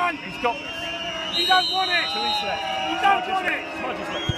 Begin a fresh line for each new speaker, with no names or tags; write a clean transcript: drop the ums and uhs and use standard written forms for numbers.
front.
He's got this.
You don't want it.
To his left.
You don't want it.
Smudge's left.